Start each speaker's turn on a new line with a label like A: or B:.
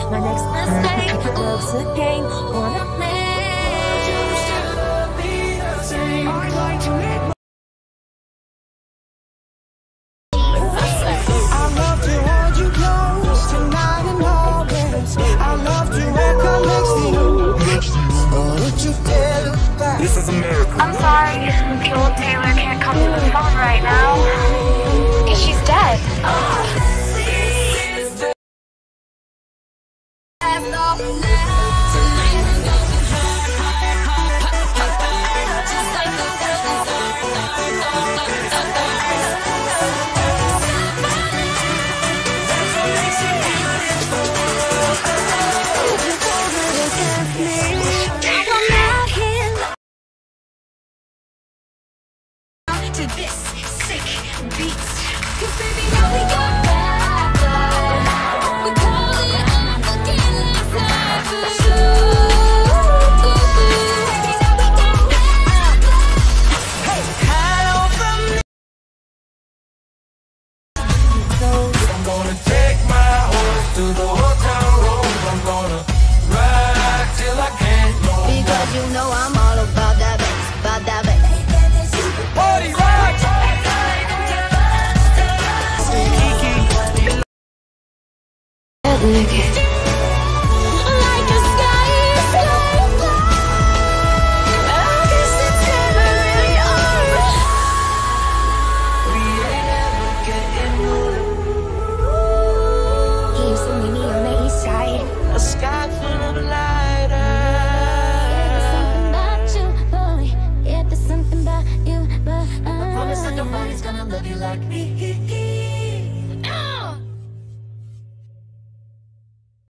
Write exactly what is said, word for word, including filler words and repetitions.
A: My next mistake, love's a game, wanna play. I'd like to make my I love to hold you close tonight and always. I love to recollect you. Oh, would you dare look back? This is America.
B: I'm sorry, the old Taylor can't come to the phone right now. Because she's dead.
A: To this sick beat, 'cause baby now we got back. We call it off again last night for sure. Baby now we got back. Hey, hello from me.
C: I'm gonna take my horse to the old town road. I'm gonna ride till I can't no more.
D: Because you know I'm all about that bass, about that bass.
C: Party rock!
A: Like a sky is so I guess it's never really over.
C: We ain't ever getting old.
A: He used to meet me on the east side.
C: A sky full of lighters.
A: There's something about you, boy. Yeah, there's something about you, but I
C: Promise that nobody's gonna love you like me.